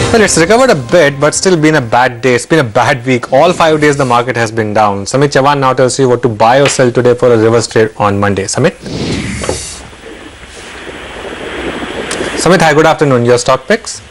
Well, it's recovered a bit, but still been a bad day. It's been a bad week. All 5 days the market has been down. Samit Chavan now tells you what to buy or sell today for a reverse trade on Monday. Samit? Samit, hi, good afternoon. Your stock picks?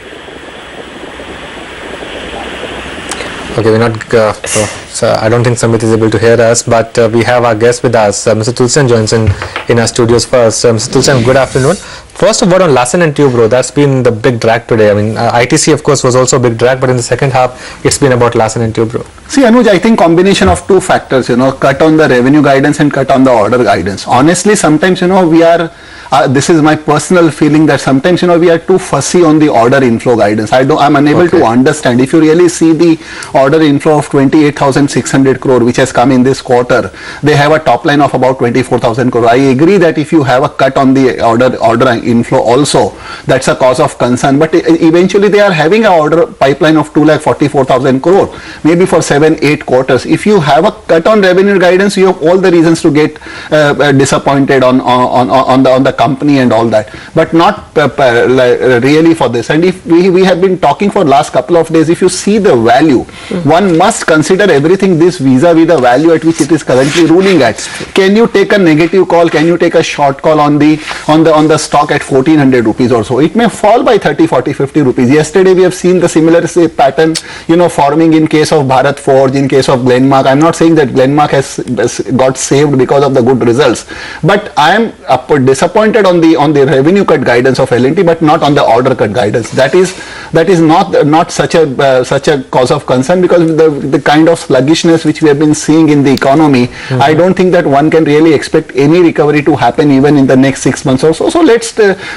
Okay, we're not, so I don't think Samit is able to hear us, but we have our guest with us. Mr. Tulsian joins in our studios first. Mr. Tulsian, good afternoon. First of all, on Larsen & Toubro, that's been the big drag today. I mean, ITC, of course, was also a big drag, but in the second half, it's been about Larsen & Toubro. See, Anuj, I think combination of two factors, cut on the revenue guidance and cut on the order guidance. Honestly, sometimes, we are, this is my personal feeling that sometimes, we are too fussy on the order inflow guidance. I'm unable to understand. If you really see the order inflow of 28,600 crore, which has come in this quarter, they have a top line of about 24,000 crore. I agree that if you have a cut on the order inflow also, that's a cause of concern. But eventually they are having an order pipeline of 2,44,000 crore, maybe for 7-8 quarters. If you have a cut on revenue guidance, you have all the reasons to get disappointed on the company and all that, but not really for this. And if we have been talking for last couple of days, if you see the value, one must consider everything this vis-a-vis the value at which it is currently ruling at. Can you take a negative call? Can you take a short call on the stock at 1400 rupees or so? It may fall by 30, 40, 50 rupees. Yesterday we have seen the similar pattern, forming in case of Bharat Forge, in case of Glenmark. I'm not saying that Glenmark has got saved because of the good results, but I am disappointed on the revenue cut guidance of L&T, but not on the order cut guidance. That is not such a cause of concern, because the kind of sluggishness which we have been seeing in the economy, I don't think that one can really expect any recovery to happen even in the next 6 months or so. So let's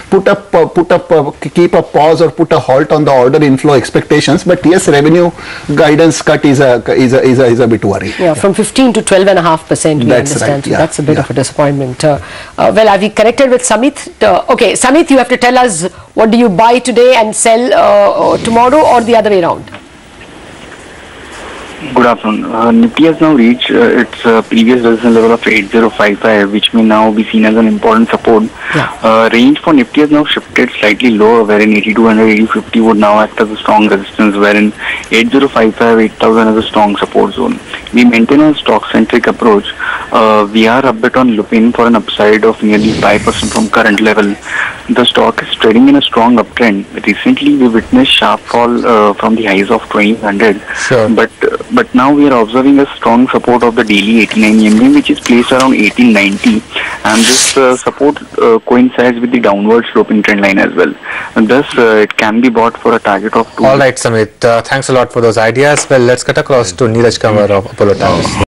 keep a pause or put a halt on the order inflow expectations. But yes, revenue guidance cut is a bit worrying. Yeah, from 15 to 12.5%. We understand. Right. So that's a bit of a disappointment. Well, are we connected with Samit? Okay, Samit, you have to tell us, what do you buy today and sell tomorrow, or the other way around? Good afternoon. Nifty has now reached its previous resistance level of 8055, which may now be seen as an important support. Yeah. Range for Nifty has now shifted slightly lower, wherein 8200, 8050 would now act as a strong resistance, wherein 8055, 8000 is a strong support zone. We maintain a stock-centric approach. We are a bit on looking for an upside of nearly 5% from current level. The stock is trading in a strong uptrend. Recently, we witnessed sharp fall from the highs of 2000, but now we are observing a strong support of the daily 89 EMA, which is placed around 1890, and this support coincides with the downward sloping trend line as well. And thus, it can be bought for a target of 2. All right, Samit. Thanks a lot for those ideas. Well, let's cut across to Neeraj Kanwar of Apollo Towers.